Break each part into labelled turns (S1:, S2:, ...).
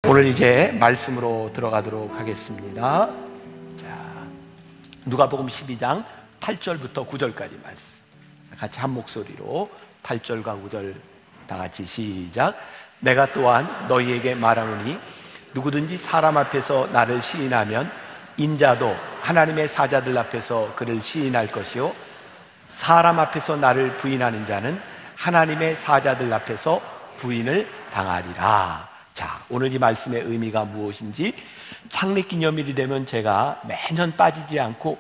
S1: 오늘 이제 말씀으로 들어가도록 하겠습니다. 자, 누가복음 12장 8절부터 9절까지 말씀. 같이 한 목소리로 8절과 9절 다 같이 시작. 내가 또한 너희에게 말하노니 누구든지 사람 앞에서 나를 시인하면 인자도 하나님의 사자들 앞에서 그를 시인할 것이요 사람 앞에서 나를 부인하는 자는 하나님의 사자들 앞에서 부인을 당하리라. 자, 오늘 이 말씀의 의미가 무엇인지 창립기념일이 되면 제가 매년 빠지지 않고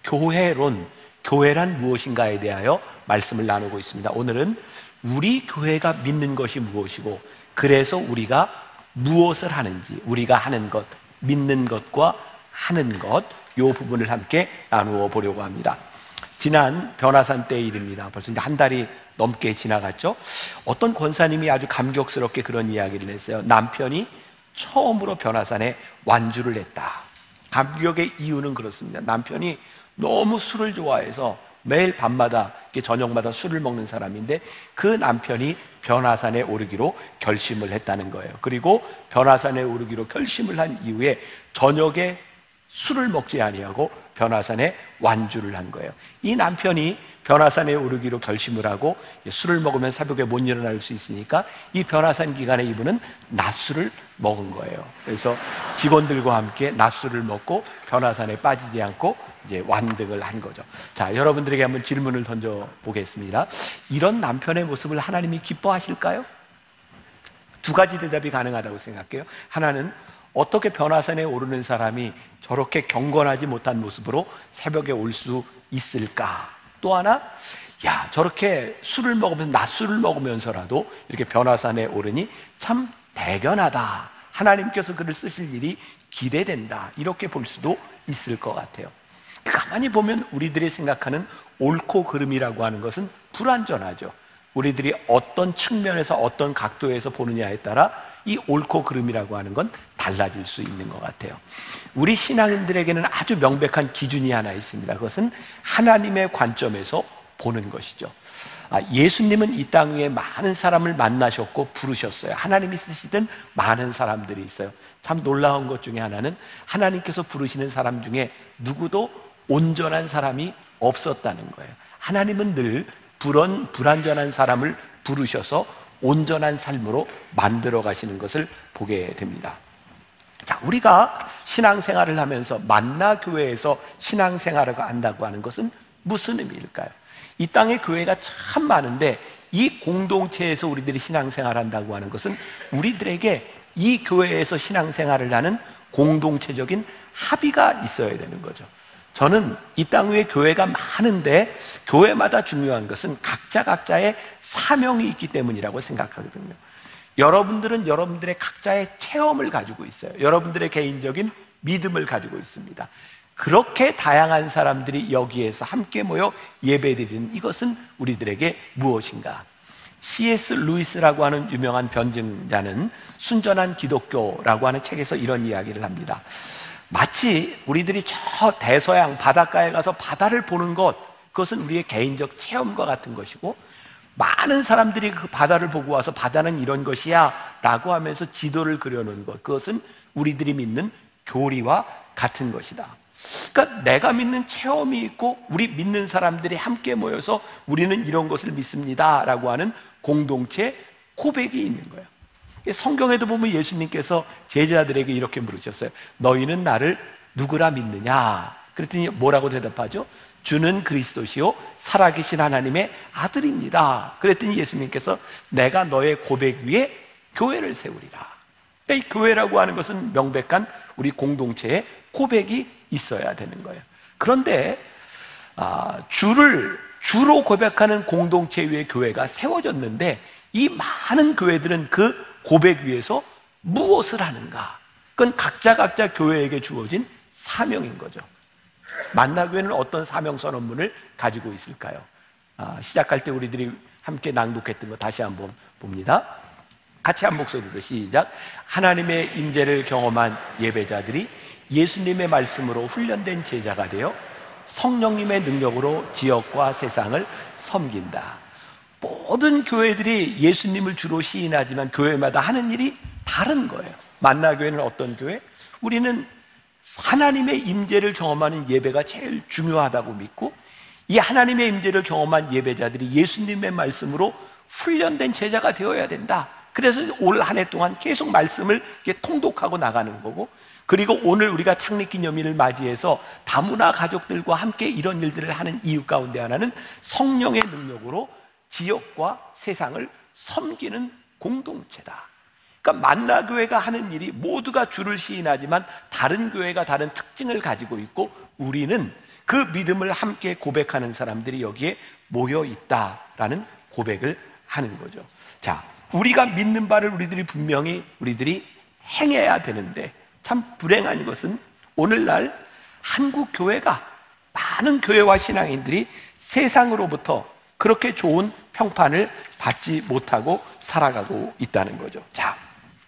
S1: 교회란 무엇인가에 대하여 말씀을 나누고 있습니다. 오늘은 우리 교회가 믿는 것이 무엇이고 그래서 우리가 무엇을 하는지, 우리가 하는 것, 믿는 것과 하는 것, 이 부분을 함께 나누어 보려고 합니다. 지난 변화산 때의 일입니다. 벌써 이제 한 달이 넘게 지나갔죠. 어떤 권사님이 아주 감격스럽게 그런 이야기를 했어요. 남편이 처음으로 변화산에 완주를 했다. 감격의 이유는 그렇습니다. 남편이 너무 술을 좋아해서 매일 밤마다 저녁마다 술을 먹는 사람인데 그 남편이 변화산에 오르기로 결심을 했다는 거예요. 그리고 변화산에 오르기로 결심을 한 이후에 저녁에 술을 먹지 아니하고 변화산에 완주를 한 거예요. 이 남편이 변화산에 오르기로 결심을 하고 술을 먹으면 새벽에 못 일어날 수 있으니까 이 변화산 기간에 이분은 낮술을 먹은 거예요. 그래서 직원들과 함께 낮술을 먹고 변화산에 빠지지 않고 이제 완등을 한 거죠. 자, 여러분들에게 한번 질문을 던져 보겠습니다. 이런 남편의 모습을 하나님이 기뻐하실까요? 두 가지 대답이 가능하다고 생각해요. 하나는 어떻게 변화산에 오르는 사람이 저렇게 경건하지 못한 모습으로 새벽에 올 수 있을까? 또 하나, 야, 저렇게 술을 먹으면서 낮술을 먹으면서라도 이렇게 변화산에 오르니 참 대견하다. 하나님께서 그를 쓰실 일이 기대된다. 이렇게 볼 수도 있을 것 같아요. 가만히 보면 우리들이 생각하는 옳고 그름이라고 하는 것은 불완전하죠. 우리들이 어떤 측면에서 어떤 각도에서 보느냐에 따라 이 옳고 그름이라고 하는 건 달라질 수 있는 것 같아요. 우리 신앙인들에게는 아주 명백한 기준이 하나 있습니다. 그것은 하나님의 관점에서 보는 것이죠. 예수님은 이 땅 위에 많은 사람을 만나셨고 부르셨어요. 하나님이 쓰시던 많은 사람들이 있어요. 참 놀라운 것 중에 하나는 하나님께서 부르시는 사람 중에 누구도 온전한 사람이 없었다는 거예요. 하나님은 늘 불완전한 사람을 부르셔서 온전한 삶으로 만들어 가시는 것을 보게 됩니다. 자, 우리가 신앙생활을 하면서 만나교회에서 신앙생활을 한다고 하는 것은 무슨 의미일까요? 이 땅에 교회가 참 많은데 이 공동체에서 우리들이 신앙생활을 한다고 하는 것은 우리들에게 이 교회에서 신앙생활을 하는 공동체적인 합의가 있어야 되는 거죠. 저는 이 땅 위에 교회가 많은데 교회마다 중요한 것은 각자의 사명이 있기 때문이라고 생각하거든요. 여러분들은 여러분들의 각자의 체험을 가지고 있어요. 여러분들의 개인적인 믿음을 가지고 있습니다. 그렇게 다양한 사람들이 여기에서 함께 모여 예배드리는 이것은 우리들에게 무엇인가? C.S. 루이스라고 하는 유명한 변증자는 순전한 기독교라고 하는 책에서 이런 이야기를 합니다. 마치 우리들이 저 대서양 바닷가에 가서 바다를 보는 것, 그것은 우리의 개인적 체험과 같은 것이고 많은 사람들이 그 바다를 보고 와서 바다는 이런 것이야 라고 하면서 지도를 그려놓은 것, 그것은 우리들이 믿는 교리와 같은 것이다. 그러니까 내가 믿는 체험이 있고 우리 믿는 사람들이 함께 모여서 우리는 이런 것을 믿습니다 라고 하는 공동체 고백이 있는 거예요. 성경에도 보면 예수님께서 제자들에게 이렇게 물으셨어요. 너희는 나를 누구라 믿느냐? 그랬더니 뭐라고 대답하죠? 주는 그리스도시요 살아계신 하나님의 아들입니다. 그랬더니 예수님께서 내가 너의 고백 위에 교회를 세우리라. 이 교회라고 하는 것은 명백한 우리 공동체의 고백이 있어야 되는 거예요. 그런데 주로 고백하는 공동체 위에 교회가 세워졌는데 이 많은 교회들은 그 고백 위에서 무엇을 하는가? 그건 각자 교회에게 주어진 사명인 거죠. 만나교회는 어떤 사명 선언문을 가지고 있을까요? 시작할 때 우리들이 함께 낭독했던 거 다시 한번 봅니다. 같이 한 목소리로 시작. 하나님의 임재를 경험한 예배자들이 예수님의 말씀으로 훈련된 제자가 되어 성령님의 능력으로 지역과 세상을 섬긴다. 모든 교회들이 예수님을 주로 시인하지만 교회마다 하는 일이 다른 거예요. 만나교회는 어떤 교회? 우리는 하나님의 임재를 경험하는 예배가 제일 중요하다고 믿고, 이 하나님의 임재를 경험한 예배자들이 예수님의 말씀으로 훈련된 제자가 되어야 된다. 그래서 올 한 해 동안 계속 말씀을 이렇게 통독하고 나가는 거고, 그리고 오늘 우리가 창립기념일을 맞이해서 다문화 가족들과 함께 이런 일들을 하는 이유 가운데 하나는 성령의 능력으로 지역과 세상을 섬기는 공동체다. 그러니까 만나교회가 하는 일이 모두가 주를 시인하지만 다른 교회가 다른 특징을 가지고 있고, 우리는 그 믿음을 함께 고백하는 사람들이 여기에 모여 있다라는 고백을 하는 거죠. 자, 우리가 믿는 바를 우리들이 행해야 되는데, 참 불행한 것은 오늘날 한국 교회가, 많은 교회와 신앙인들이 세상으로부터 그렇게 좋은 평판을 받지 못하고 살아가고 있다는 거죠. 자,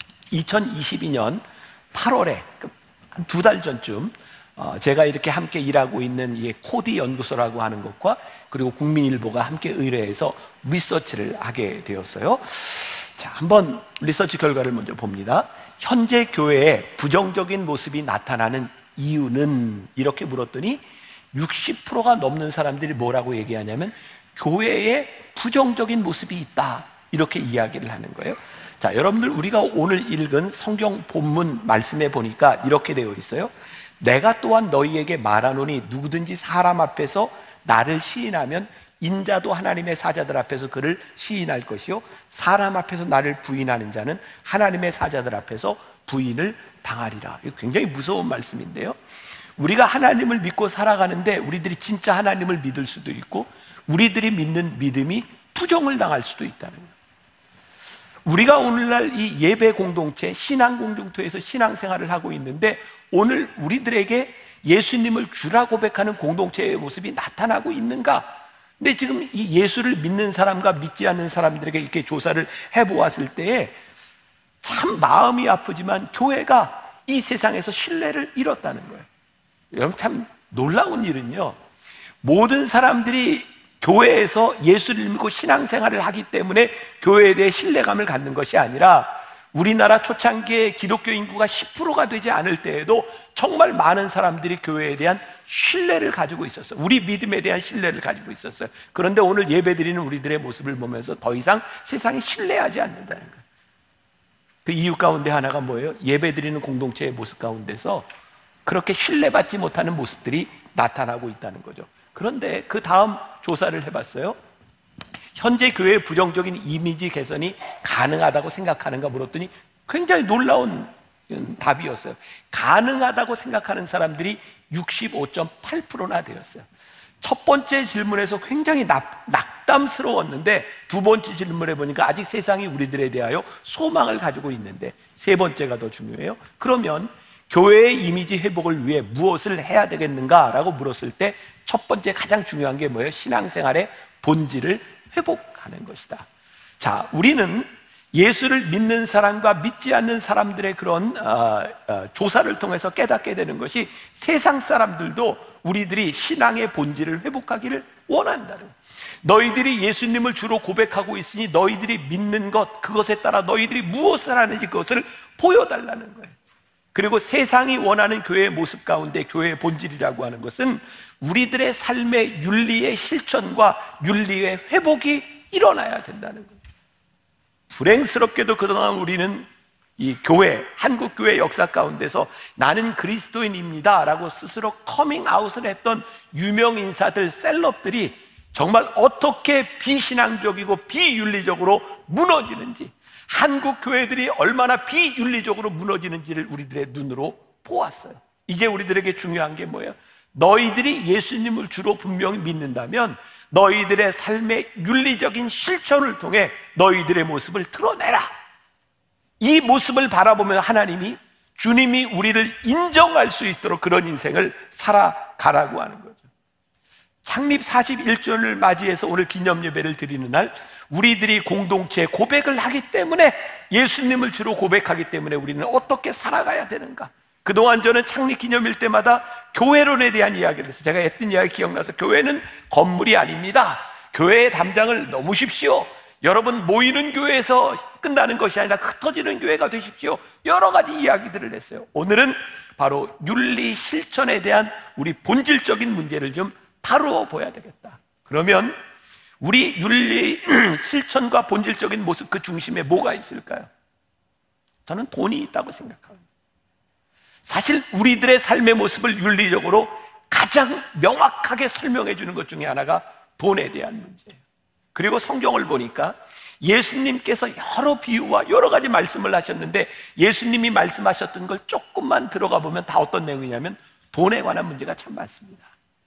S1: 2022년 8월에 한 2달 전쯤 제가 이렇게 함께 일하고 있는 이 코디 연구소라고 하는 것과 그리고 국민일보가 함께 의뢰해서 리서치를 하게 되었어요. 자, 한번 리서치 결과를 먼저 봅니다. 현재 교회에 부정적인 모습이 나타나는 이유는, 이렇게 물었더니 60%가 넘는 사람들이 뭐라고 얘기하냐면 교회에 부정적인 모습이 있다, 이렇게 이야기를 하는 거예요. 자, 여러분들, 우리가 오늘 읽은 성경 본문 말씀에 보니까 이렇게 되어 있어요. 내가 또한 너희에게 말하노니 누구든지 사람 앞에서 나를 시인하면 인자도 하나님의 사자들 앞에서 그를 시인할 것이요, 사람 앞에서 나를 부인하는 자는 하나님의 사자들 앞에서 부인을 당하리라. 이거 굉장히 무서운 말씀인데요, 우리가 하나님을 믿고 살아가는데 우리들이 진짜 하나님을 믿을 수도 있고 우리들이 믿는 믿음이 부정을 당할 수도 있다는 거예요. 우리가 오늘날 이 예배 공동체, 신앙 공동체에서 신앙생활을 하고 있는데, 오늘 우리들에게 예수님을 주라 고백하는 공동체의 모습이 나타나고 있는가? 근데 지금 이 예수를 믿는 사람과 믿지 않는 사람들에게 이렇게 조사를 해보았을 때에 참 마음이 아프지만 교회가 이 세상에서 신뢰를 잃었다는 거예요. 여러분, 참 놀라운 일은요, 모든 사람들이 교회에서 예수를 믿고 신앙생활을 하기 때문에 교회에 대해 신뢰감을 갖는 것이 아니라, 우리나라 초창기에 기독교 인구가 10%가 되지 않을 때에도 정말 많은 사람들이 교회에 대한 신뢰를 가지고 있었어요. 우리 믿음에 대한 신뢰를 가지고 있었어요. 그런데 오늘 예배드리는 우리들의 모습을 보면서 더 이상 세상이 신뢰하지 않는다는 거예요. 그 이유 가운데 하나가 뭐예요? 예배드리는 공동체의 모습 가운데서 그렇게 신뢰받지 못하는 모습들이 나타나고 있다는 거죠. 그런데 그 다음 조사를 해봤어요. 현재 교회의 부정적인 이미지 개선이 가능하다고 생각하는가 물었더니 굉장히 놀라운 답이었어요. 가능하다고 생각하는 사람들이 65.8%나 되었어요. 첫 번째 질문에서 굉장히 낙담스러웠는데, 두 번째 질문에 보니까 아직 세상이 우리들에 대하여 소망을 가지고 있는데, 세 번째가 더 중요해요. 그러면 교회의 이미지 회복을 위해 무엇을 해야 되겠는가? 라고 물었을 때 첫 번째 가장 중요한 게 뭐예요? 신앙생활의 본질을 회복하는 것이다. 자, 우리는 예수를 믿는 사람과 믿지 않는 사람들의 그런 조사를 통해서 깨닫게 되는 것이, 세상 사람들도 우리들이 신앙의 본질을 회복하기를 원한다는 거예요. 너희들이 예수님을 주로 고백하고 있으니 너희들이 믿는 것, 그것에 따라 너희들이 무엇을 하는지 그것을 보여달라는 거예요. 그리고 세상이 원하는 교회의 모습 가운데 교회의 본질이라고 하는 것은 우리들의 삶의 윤리의 실천과 윤리의 회복이 일어나야 된다는 거예요. 불행스럽게도 그동안 우리는 이 교회, 한국 교회 역사 가운데서 나는 그리스도인입니다 라고 스스로 커밍아웃을 했던 유명 인사들, 셀럽들이 정말 어떻게 비신앙적이고 비윤리적으로 무너지는지, 한국 교회들이 얼마나 비윤리적으로 무너지는지를 우리들의 눈으로 보았어요. 이제 우리들에게 중요한 게 뭐예요? 너희들이 예수님을 주로 분명히 믿는다면 너희들의 삶의 윤리적인 실천을 통해 너희들의 모습을 드러내라. 이 모습을 바라보면 하나님이, 주님이 우리를 인정할 수 있도록 그런 인생을 살아가라고 하는 거죠. 창립 41주년을 맞이해서 오늘 기념예배를 드리는 날, 우리들이 공동체 고백을 하기 때문에, 예수님을 주로 고백하기 때문에 우리는 어떻게 살아가야 되는가? 그동안 저는 창립 기념일 때마다 교회론에 대한 이야기를 해서 제가 했던 이야기 기억나서, 교회는 건물이 아닙니다. 교회의 담장을 넘으십시오. 여러분 모이는 교회에서 끝나는 것이 아니라 흩어지는 교회가 되십시오. 여러 가지 이야기들을 했어요. 오늘은 바로 윤리 실천에 대한 우리 본질적인 문제를 좀 다루어 보야 되겠다. 그러면 우리 윤리 실천과 본질적인 모습 그 중심에 뭐가 있을까요? 저는 돈이 있다고 생각합니다. 사실 우리들의 삶의 모습을 윤리적으로 가장 명확하게 설명해 주는 것 중에 하나가 돈에 대한 문제예요. 그리고 성경을 보니까 예수님께서 여러 비유와 여러 가지 말씀을 하셨는데 예수님이 말씀하셨던 걸 조금만 들어가 보면 다 어떤 내용이냐면 돈에 관한 문제가 참 많습니다.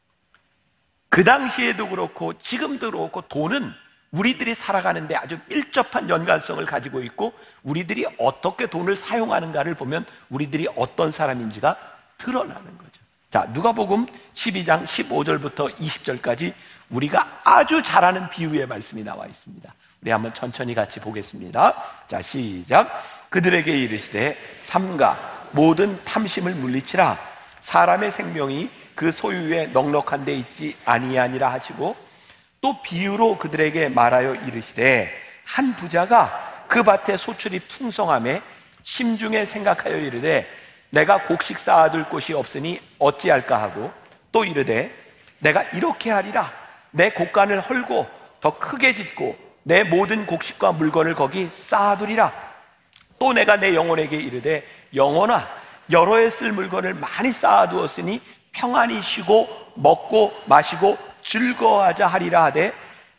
S1: 그 당시에도 그렇고 지금도 그렇고 돈은 우리들이 살아가는데 아주 밀접한 연관성을 가지고 있고 우리들이 어떻게 돈을 사용하는가를 보면 우리들이 어떤 사람인지가 드러나는 거죠. 자, 누가복음 12장 15절부터 20절까지 우리가 아주 잘 아는 비유의 말씀이 나와 있습니다. 우리 한번 천천히 같이 보겠습니다. 자, 시작. 그들에게 이르시되 삼가 모든 탐심을 물리치라. 사람의 생명이 그 소유에 넉넉한 데 있지 아니하니라 하시고 또 비유로 그들에게 말하여 이르시되 한 부자가 그 밭에 소출이 풍성함에 심중에 생각하여 이르되 내가 곡식 쌓아둘 곳이 없으니 어찌할까 하고 또 이르되 내가 이렇게 하리라. 내 곡간을 헐고 더 크게 짓고 내 모든 곡식과 물건을 거기 쌓아두리라. 또 내가 내 영혼에게 이르되 영혼아 여러 해 쓸 물건을 많이 쌓아두었으니 평안히 쉬고 먹고 마시고 즐거워하자 하리라 하되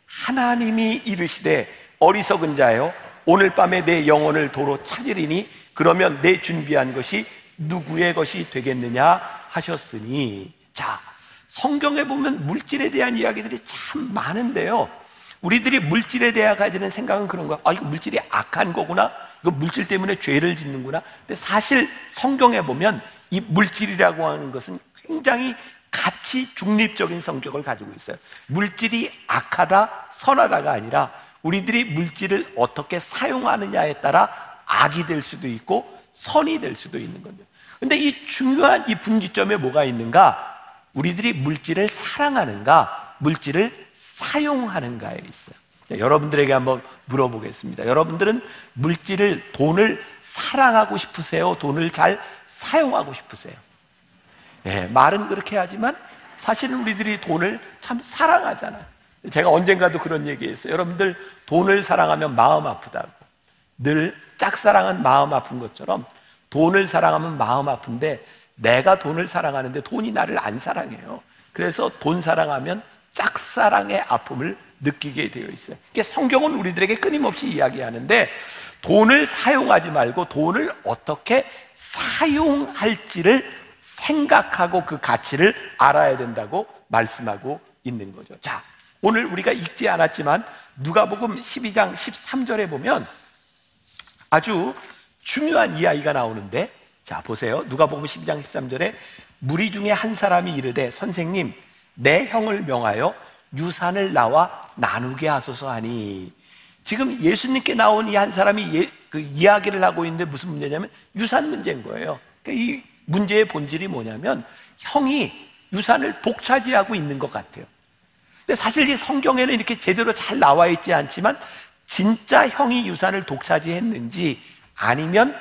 S1: 하나님이 이르시되 어리석은 자여 오늘 밤에 내 영혼을 도로 찾으리니 그러면 내 준비한 것이 누구의 것이 되겠느냐 하셨으니. 자, 성경에 보면 물질에 대한 이야기들이 참 많은데요, 우리들이 물질에 대해 가지는 생각은 그런 거야. 이거 물질이 악한 거구나, 이거 물질 때문에 죄를 짓는구나. 근데 사실 성경에 보면 이 물질이라고 하는 것은 굉장히 가치 중립적인 성격을 가지고 있어요. 물질이 악하다 선하다가 아니라 우리들이 물질을 어떻게 사용하느냐에 따라 악이 될 수도 있고 선이 될 수도 있는 겁니다. 근데 이 중요한 이 분기점에 뭐가 있는가? 우리들이 물질을 사랑하는가, 물질을 사용하는가에 있어요. 자, 여러분들에게 한번 물어보겠습니다. 여러분들은 물질을, 돈을 사랑하고 싶으세요? 돈을 잘 사용하고 싶으세요? 네, 말은 그렇게 하지만 사실은 우리들이 돈을 참 사랑하잖아요. 제가 언젠가도 그런 얘기했어요. 여러분들 돈을 사랑하면 마음 아프다고. 늘 짝사랑은 마음 아픈 것처럼 돈을 사랑하면 마음 아픈데 내가 돈을 사랑하는데 돈이 나를 안 사랑해요. 그래서 돈 사랑하면 짝사랑의 아픔을 느끼게 되어 있어요. 성경은 우리들에게 끊임없이 이야기하는데 돈을 사용하지 말고 돈을 어떻게 사용할지를 생각하고 그 가치를 알아야 된다고 말씀하고 있는 거죠. 자, 오늘 우리가 읽지 않았지만 누가복음 12장 13절에 보면 아주 중요한 이야기가 나오는데, 자 보세요. 누가복음 12장 13절에 무리 중에 한 사람이 이르되 선생님 내 형을 명하여 유산을 나와 나누게 하소서 하니. 지금 예수님께 나온 이 한 사람이 그 이야기를 하고 있는데 무슨 문제냐면 유산 문제인 거예요. 그러니까 이 문제의 본질이 뭐냐면 형이 유산을 독차지하고 있는 것 같아요. 근데 사실 이 성경에는 이렇게 제대로 잘 나와 있지 않지만 진짜 형이 유산을 독차지했는지 아니면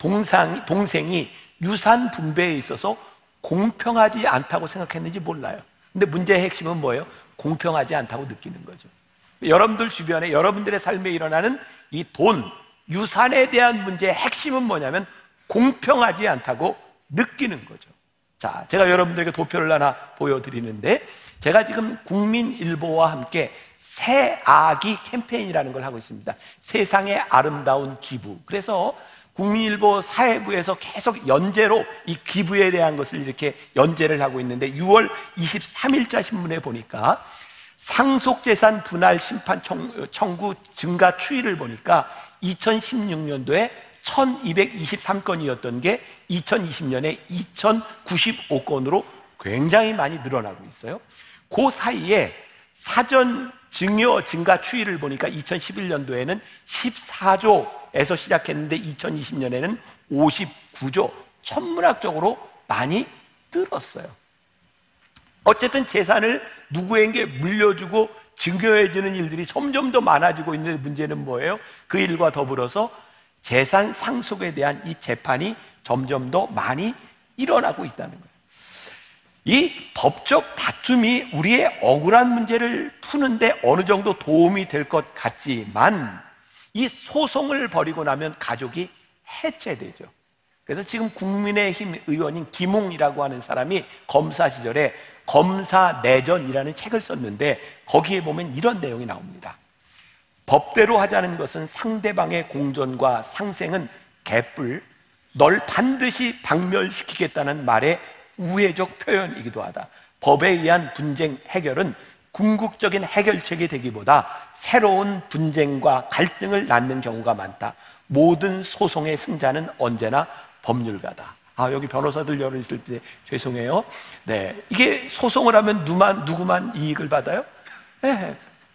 S1: 동생이 유산 분배에 있어서 공평하지 않다고 생각했는지 몰라요. 근데 문제의 핵심은 뭐예요? 공평하지 않다고 느끼는 거죠. 여러분들 주변에 여러분들의 삶에 일어나는 이 돈, 유산에 대한 문제의 핵심은 뭐냐면 공평하지 않다고 느끼는 거죠. 자, 제가 여러분들에게 도표를 하나 보여드리는데, 제가 지금 국민일보와 함께 새아기 캠페인이라는 걸 하고 있습니다. 세상의 아름다운 기부. 그래서 국민일보 사회부에서 계속 연재로 이 기부에 대한 것을 이렇게 연재를 하고 있는데 6월 23일자 신문에 보니까 상속재산 분할 심판 청구 증가 추이를 보니까 2016년도에 1223건이었던 게 2020년에 2095건으로 굉장히 많이 늘어나고 있어요. 그 사이에 사전 증여 증가 추이를 보니까 2011년도에는 14조에서 시작했는데 2020년에는 59조, 천문학적으로 많이 늘었어요. 어쨌든 재산을 누구에게 물려주고 중요해지는 일들이 점점 더 많아지고 있는 문제는 뭐예요? 그 일과 더불어서 재산 상속에 대한 이 재판이 점점 더 많이 일어나고 있다는 거예요. 이 법적 다툼이 우리의 억울한 문제를 푸는데 어느 정도 도움이 될 것 같지만 이 소송을 벌이고 나면 가족이 해체되죠. 그래서 지금 국민의힘 의원인 김웅이라고 하는 사람이 검사 시절에 검사내전이라는 책을 썼는데 거기에 보면 이런 내용이 나옵니다. 법대로 하자는 것은 상대방의 공존과 상생은 개뿔, 널 반드시 박멸시키겠다는 말의 우회적 표현이기도 하다. 법에 의한 분쟁 해결은 궁극적인 해결책이 되기보다 새로운 분쟁과 갈등을 낳는 경우가 많다. 모든 소송의 승자는 언제나 법률가다. 여기 변호사들 여러 있을 때 죄송해요. 네, 이게 소송을 하면 누구만 이익을 받아요? 네,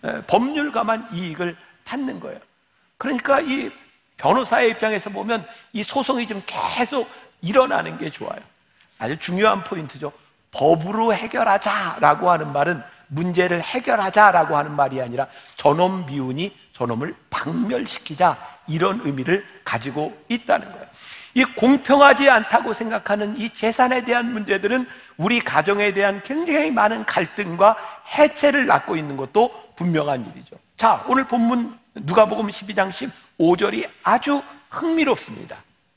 S1: 법률가만 이익을 받는 거예요. 그러니까 이 변호사의 입장에서 보면 이 소송이 좀 계속 일어나는 게 좋아요. 아주 중요한 포인트죠. 법으로 해결하자라고 하는 말은 문제를 해결하자라고 하는 말이 아니라 저놈 미운이 저놈을 박멸시키자, 이런 의미를 가지고 있다는 거예요. 이 공평하지 않다고 생각하는 이 재산에 대한 문제들은 우리 가정에 대한 굉장히 많은 갈등과 해체를 낳고 있는 것도 분명한 일이죠. 자, 오늘 본문 누가복음 12장 15절이 아주 흥미롭습니다.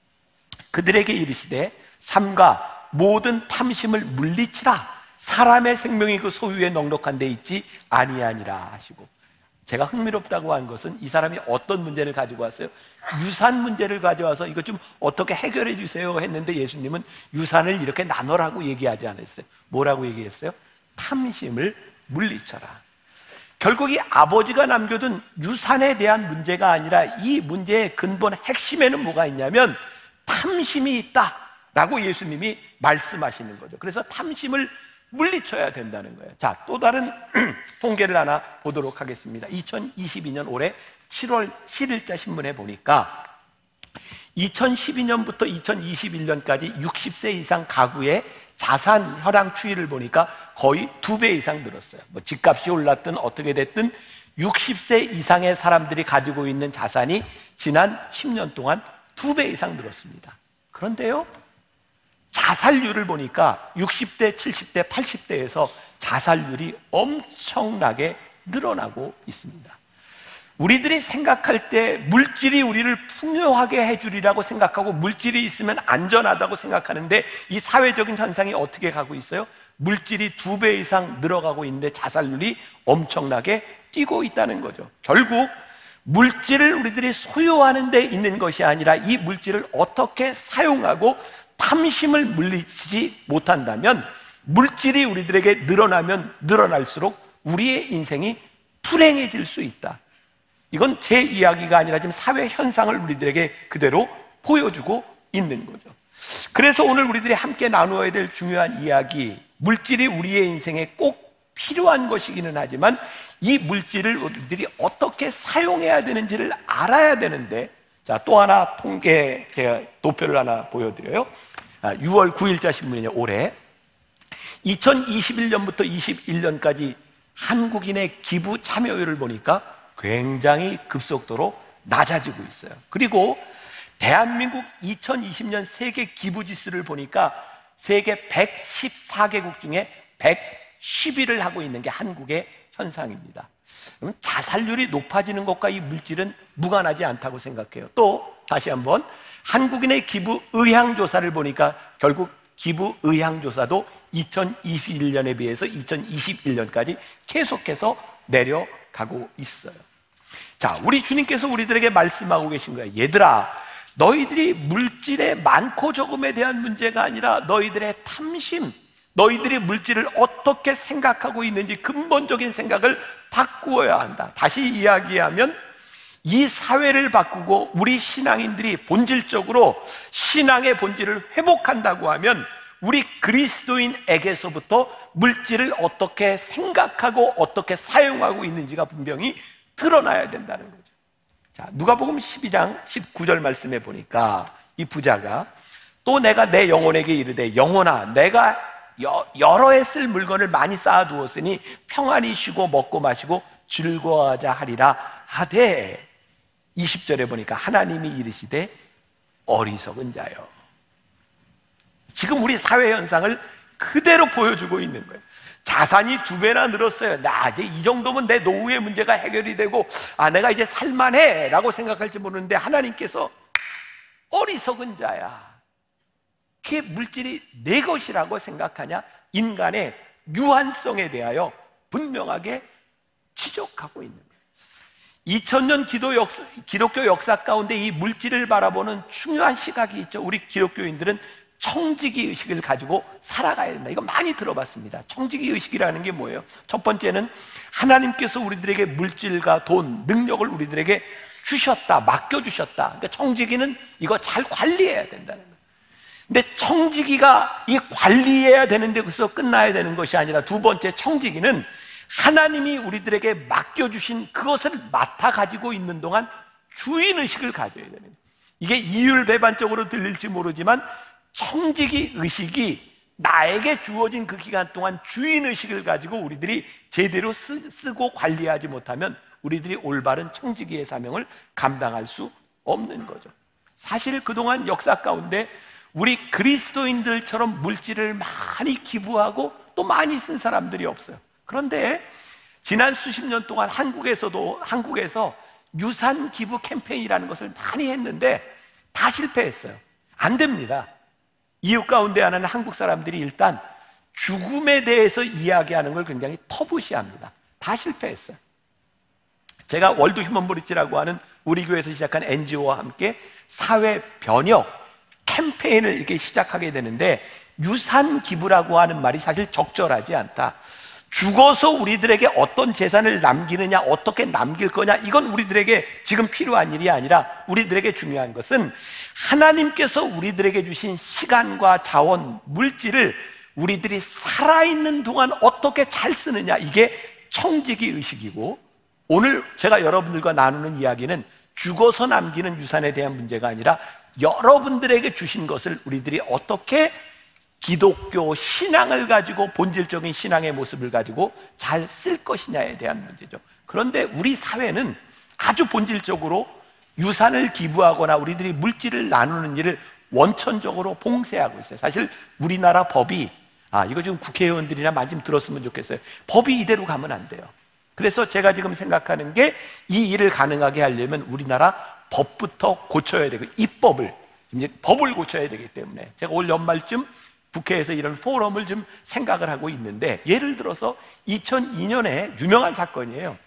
S1: 그들에게 이르시되 삼가 모든 탐심을 물리치라. 사람의 생명이 그 소유에 넉넉한 데 있지 아니하니라 하시고, 제가 흥미롭다고 한 것은 이 사람이 어떤 문제를 가지고 왔어요? 유산 문제를 가져와서 이것 좀 어떻게 해결해 주세요 했는데 예수님은 유산을 이렇게 나눠라고 얘기하지 않았어요. 뭐라고 얘기했어요? 탐심을 물리쳐라. 결국 이 아버지가 남겨둔 유산에 대한 문제가 아니라 이 문제의 근본 핵심에는 뭐가 있냐면 탐심이 있다라고 예수님이 말씀하시는 거죠. 그래서 탐심을 물리쳐야 된다는 거예요. 자, 또 다른 통계를 하나 보도록 하겠습니다. 2022년 올해 7월 7일자 신문에 보니까 2012년부터 2021년까지 60세 이상 가구의 자산 현황 추이를 보니까 거의 2배 이상 늘었어요. 뭐 집값이 올랐든 어떻게 됐든 60세 이상의 사람들이 가지고 있는 자산이 지난 10년 동안 2배 이상 늘었습니다. 그런데요, 자살률을 보니까 60대, 70대, 80대에서 자살률이 엄청나게 늘어나고 있습니다. 우리들이 생각할 때 물질이 우리를 풍요하게 해주리라고 생각하고 물질이 있으면 안전하다고 생각하는데 이 사회적인 현상이 어떻게 가고 있어요? 물질이 2배 이상 늘어가고 있는데 자살률이 엄청나게 뛰고 있다는 거죠. 결국 물질을 우리들이 소유하는 데 있는 것이 아니라 이 물질을 어떻게 사용하고 탐심을 물리치지 못한다면 물질이 우리들에게 늘어나면 늘어날수록 우리의 인생이 불행해질 수 있다. 이건 제 이야기가 아니라 지금 사회 현상을 우리들에게 그대로 보여주고 있는 거죠. 그래서 오늘 우리들이 함께 나누어야 될 중요한 이야기, 물질이 우리의 인생에 꼭 필요한 것이기는 하지만 이 물질을 우리들이 어떻게 사용해야 되는지를 알아야 되는데, 자, 또 하나 통계 제가 도표를 하나 보여드려요. 6월 9일자 신문이요. 올해 2021년부터 21년까지 한국인의 기부 참여율을 보니까 굉장히 급속도로 낮아지고 있어요. 그리고 대한민국 2020년 세계 기부 지수를 보니까 세계 114개국 중에 110위를 하고 있는 게 한국의 현상입니다. 그럼 자살률이 높아지는 것과 이 물질은 무관하지 않다고 생각해요. 또 다시 한번 한국인의 기부 의향 조사를 보니까 결국 기부 의향 조사도 2021년에 비해서 2021년까지 계속해서 내려가고 있어요. 자, 우리 주님께서 우리들에게 말씀하고 계신 거예요. 얘들아, 너희들이 물질의 많고 적음에 대한 문제가 아니라 너희들의 탐심, 너희들이 물질을 어떻게 생각하고 있는지 근본적인 생각을 바꾸어야 한다. 다시 이야기하면 이 사회를 바꾸고 우리 신앙인들이 본질적으로 신앙의 본질을 회복한다고 하면 우리 그리스도인에게서부터 물질을 어떻게 생각하고 어떻게 사용하고 있는지가 분명히 드러나야 된다는 거죠. 자, 누가복음 12장 19절 말씀에 보니까 이 부자가 또 내가 내 영혼에게 이르되 영혼아, 내가 여러 해 쓸 물건을 많이 쌓아두었으니 평안히 쉬고 먹고 마시고 즐거워하자 하리라 하되 20절에 보니까 하나님이 이르시되 어리석은 자여. 지금 우리 사회 현상을 그대로 보여주고 있는 거예요. 자산이 2배나 늘었어요. 나 이제 이 정도면 내 노후의 문제가 해결이 되고 내가 이제 살만해 라고 생각할지 모르는데 하나님께서 어리석은 자야. 그게 물질이 내 것이라고 생각하냐? 인간의 유한성에 대하여 분명하게 지적하고 있는 거예요. 2000년 기독교 역사 가운데 이 물질을 바라보는 중요한 시각이 있죠. 우리 기독교인들은 청지기 의식을 가지고 살아가야 된다. 이거 많이 들어봤습니다. 청지기 의식이라는 게 뭐예요? 첫 번째는 하나님께서 우리들에게 물질과 돈, 능력을 우리들에게 주셨다, 맡겨주셨다. 그러니까 청지기는 이거 잘 관리해야 된다는 거예요. 근데 청지기가 이 관리해야 되는데 그래서 끝나야 되는 것이 아니라 두 번째 청지기는 하나님이 우리들에게 맡겨주신 그것을 맡아 가지고 있는 동안 주인의식을 가져야 되는 거예요. 이게 이율배반적으로 들릴지 모르지만 청지기 의식이 나에게 주어진 그 기간 동안 주인의식을 가지고 우리들이 제대로 쓰고 관리하지 못하면 우리들이 올바른 청지기의 사명을 감당할 수 없는 거죠. 사실 그동안 역사 가운데 우리 그리스도인들처럼 물질을 많이 기부하고 또 많이 쓴 사람들이 없어요. 그런데 지난 수십 년 동안 한국에서 유산 기부 캠페인이라는 것을 많이 했는데 다 실패했어요. 안 됩니다. 이유 가운데 하나는 한국 사람들이 일단 죽음에 대해서 이야기하는 걸 굉장히 터부시합니다. 다 실패했어요. 제가 월드 휴먼 브릿지라고 하는 우리 교회에서 시작한 NGO와 함께 사회 변혁 캠페인을 이렇게 시작하게 되는데 유산 기부라고 하는 말이 사실 적절하지 않다. 죽어서 우리들에게 어떤 재산을 남기느냐, 어떻게 남길 거냐, 이건 우리들에게 지금 필요한 일이 아니라 우리들에게 중요한 것은 하나님께서 우리들에게 주신 시간과 자원, 물질을 우리들이 살아있는 동안 어떻게 잘 쓰느냐, 이게 청지기 의식이고, 오늘 제가 여러분들과 나누는 이야기는 죽어서 남기는 유산에 대한 문제가 아니라 여러분들에게 주신 것을 우리들이 어떻게 기독교 신앙을 가지고 본질적인 신앙의 모습을 가지고 잘 쓸 것이냐에 대한 문제죠. 그런데 우리 사회는 아주 본질적으로 유산을 기부하거나 우리들이 물질을 나누는 일을 원천적으로 봉쇄하고 있어요. 사실 우리나라 법이 이거 지금 국회의원들이나 많이 좀 들었으면 좋겠어요. 법이 이대로 가면 안 돼요. 그래서 제가 지금 생각하는 게 이 일을 가능하게 하려면 우리나라 법부터 고쳐야 되고 입법을 이제 법을 고쳐야 되기 때문에 제가 올 연말쯤 국회에서 이런 포럼을 좀 생각을 하고 있는데, 예를 들어서 2002년에 유명한 사건이에요.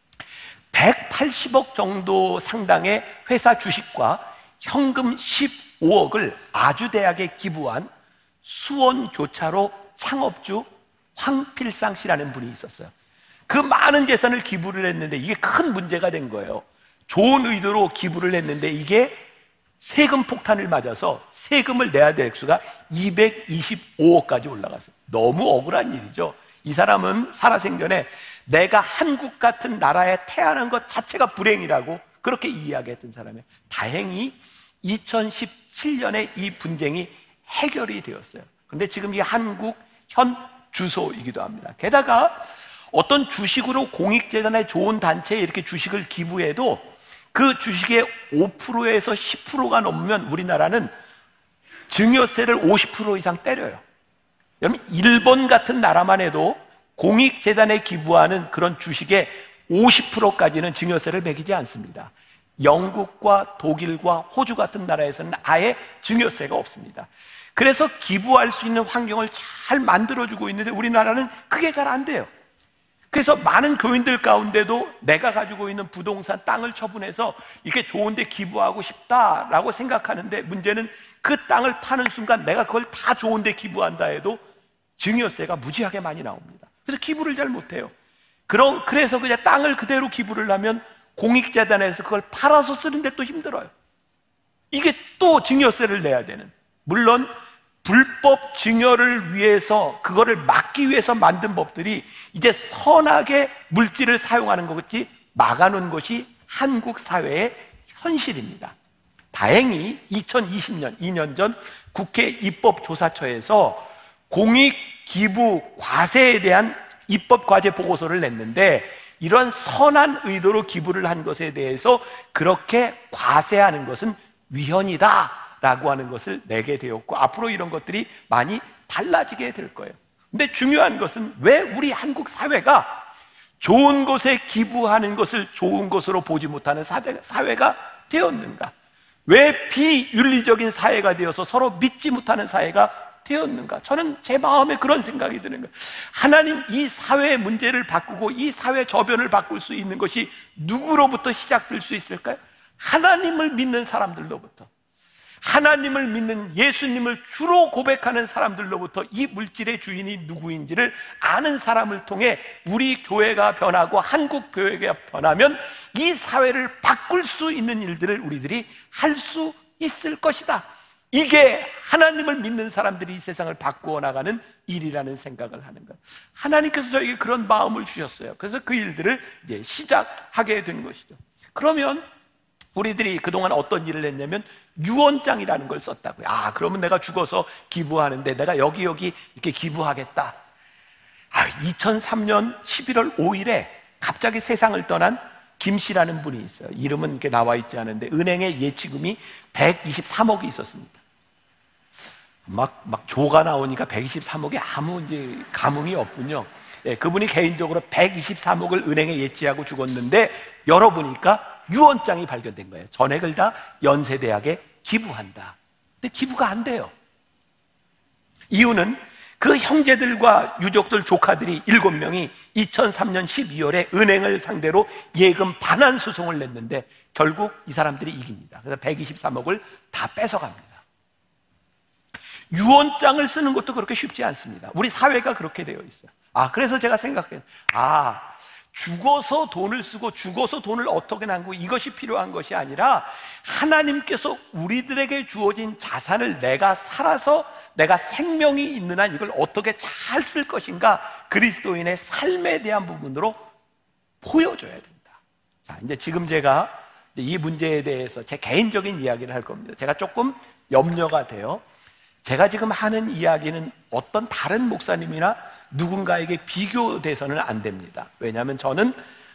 S1: 180억 정도 상당의 회사 주식과 현금 15억을 아주대학에 기부한 수원교차로 창업주 황필상 씨라는 분이 있었어요. 그 많은 재산을 기부를 했는데 이게 큰 문제가 된 거예요. 좋은 의도로 기부를 했는데 이게 세금 폭탄을 맞아서 세금을 내야 될 액수가 225억까지 올라갔어요. 너무 억울한 일이죠. 이 사람은 살아생전에 내가 한국 같은 나라에 태어난 것 자체가 불행이라고 그렇게 이야기했던 사람이에요. 다행히 2017년에 이 분쟁이 해결이 되었어요. 그런데 지금 이 한국 현 주소이기도 합니다. 게다가 어떤 주식으로 공익재단에 좋은 단체에 이렇게 주식을 기부해도 그 주식의 5%에서 10%가 넘으면 우리나라는 증여세를 50% 이상 때려요. 여러분, 일본 같은 나라만 해도 공익재단에 기부하는 그런 주식의 50%까지는 증여세를 매기지 않습니다. 영국과 독일과 호주 같은 나라에서는 아예 증여세가 없습니다. 그래서 기부할 수 있는 환경을 잘 만들어주고 있는데 우리나라는 그게 잘 안 돼요. 그래서 많은 교인들 가운데도 내가 가지고 있는 부동산 땅을 처분해서 이게 좋은데 기부하고 싶다라고 생각하는데, 문제는 그 땅을 파는 순간 내가 그걸 다 좋은데 기부한다 해도 증여세가 무지하게 많이 나옵니다. 그래서 기부를 잘 못해요. 그래서 그냥 땅을 그대로 기부를 하면 공익재단에서 그걸 팔아서 쓰는데 또 힘들어요. 이게 또 증여세를 내야 되는, 물론 불법 증여를 위해서 그거를 막기 위해서 만든 법들이 이제 선하게 물질을 사용하는 것이 막아놓은 것이 한국 사회의 현실입니다. 다행히 2020년 2년 전 국회 입법조사처에서 공익기부 과세에 대한 입법 과제 보고서를 냈는데 이런 선한 의도로 기부를 한 것에 대해서 그렇게 과세하는 것은 위헌이다라고 하는 것을 내게 되었고, 앞으로 이런 것들이 많이 달라지게 될 거예요. 근데 중요한 것은 왜 우리 한국 사회가 좋은 것에 기부하는 것을 좋은 것으로 보지 못하는 사회가 되었는가? 왜 비윤리적인 사회가 되어서 서로 믿지 못하는 사회가 되었는가? 저는 제 마음에 그런 생각이 드는 거예요. 하나님, 이 사회의 문제를 바꾸고 이 사회 저변을 바꿀 수 있는 것이 누구로부터 시작될 수 있을까요? 하나님을 믿는 사람들로부터, 하나님을 믿는 예수님을 주로 고백하는 사람들로부터 이 물질의 주인이 누구인지를 아는 사람을 통해 우리 교회가 변하고 한국 교회가 변하면 이 사회를 바꿀 수 있는 일들을 우리들이 할 수 있을 것이다. 이게 하나님을 믿는 사람들이 이 세상을 바꾸어 나가는 일이라는 생각을 하는 것. 하나님께서 저에게 그런 마음을 주셨어요. 그래서 그 일들을 이제 시작하게 된 것이죠. 그러면 우리들이 그동안 어떤 일을 했냐면 유언장이라는 걸 썼다고요. 그러면 내가 죽어서 기부하는데 내가 여기 이렇게 기부하겠다. 2003년 11월 5일에 갑자기 세상을 떠난 김 씨라는 분이 있어요. 이름은 이렇게 나와 있지 않은데 은행에 예치금이 123억이 있었습니다. 막 조가 나오니까 123억이 아무 이제 감흥이 없군요. 그분이 개인적으로 123억을 은행에 예치하고 죽었는데 열어보니까 유언장이 발견된 거예요. 전액을 다 연세대학에 기부한다. 근데 기부가 안 돼요. 이유는 그 형제들과 유족들, 조카들이 7명이 2003년 12월에 은행을 상대로 예금 반환 소송을 냈는데 결국 이 사람들이 이깁니다. 그래서 123억을 다 뺏어갑니다. 유언장을 쓰는 것도 그렇게 쉽지 않습니다. 우리 사회가 그렇게 되어 있어요. 그래서 제가 생각해요. 죽어서 돈을 쓰고 죽어서 돈을 어떻게 남기고 이것이 필요한 것이 아니라 하나님께서 우리들에게 주어진 자산을 내가 살아서 내가 생명이 있는 한 이걸 어떻게 잘 쓸 것인가, 그리스도인의 삶에 대한 부분으로 보여줘야 된다. 자, 이제 지금 제가 이 문제에 대해서 제 개인적인 이야기를 할 겁니다. 제가 조금 염려가 돼요. 제가 지금 하는 이야기는 어떤 다른 목사님이나 누군가에게 비교돼서는 안 됩니다. 왜냐하면 저는